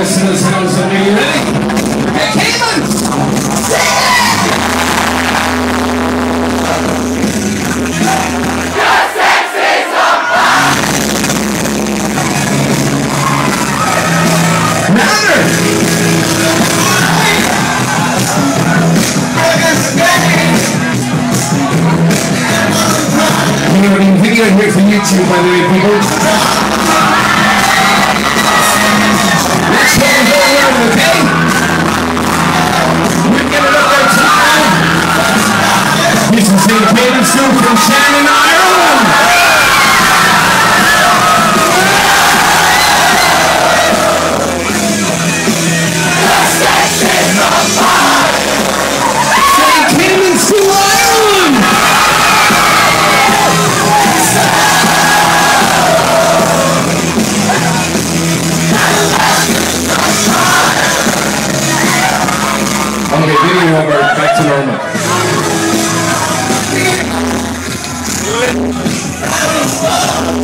Listen to the sounds of me. You ready? Hey, Caymans! Video here for YouTube, by the way, people. Let's get it going on, okay? We're getting up there tonight. This is St. Peter's School from Shannon, Ireland. St. Peter's School, Ireland. Okay, video over, back to normal.